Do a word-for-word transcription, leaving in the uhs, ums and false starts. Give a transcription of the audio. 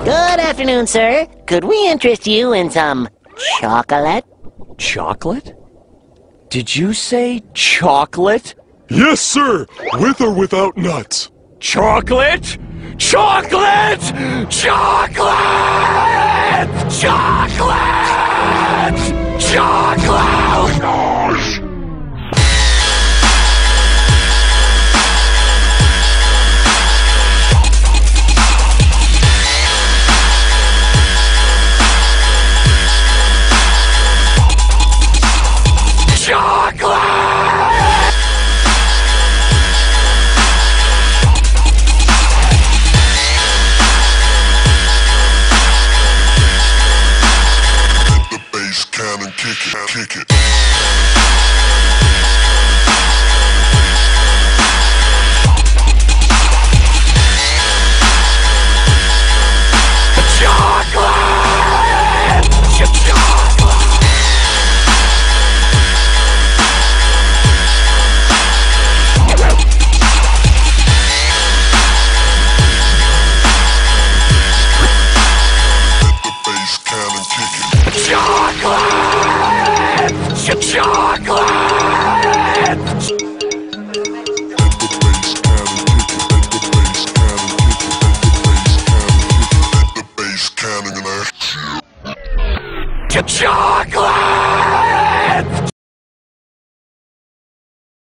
Good afternoon, sir. Could we interest you in some chocolate? Chocolate? Did you say chocolate? Yes, sir! With or without nuts. Chocolate? Chocolate! Chocolate! Chocolate! Chocolate! Bass cannon, kick it, kick it. Chocolate! Chocolate! Chocolate!